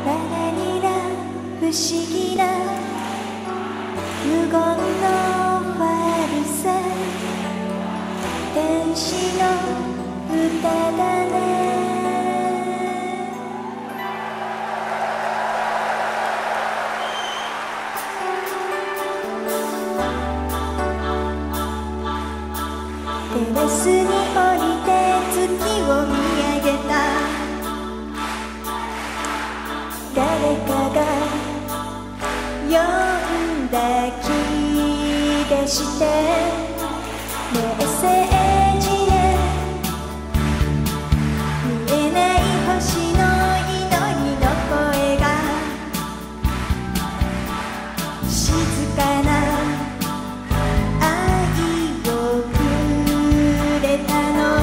ララリラ不思議な無言の悪さ、天使の歌だね。テラスに降りて月を見上げた。誰かが呼んだ気がして、メッセージへ見えない星の祈りの声が静かな愛をくれたの。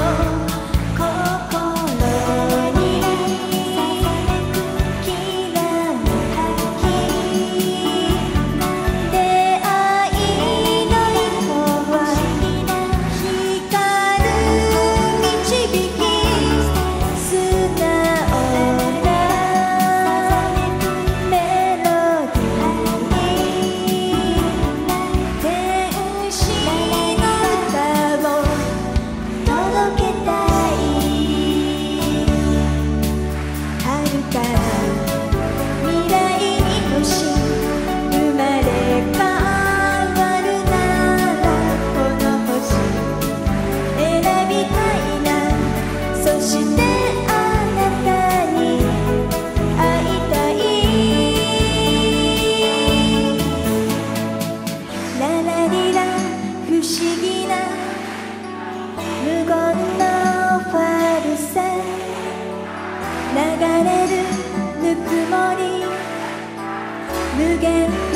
流れるぬくもり、無限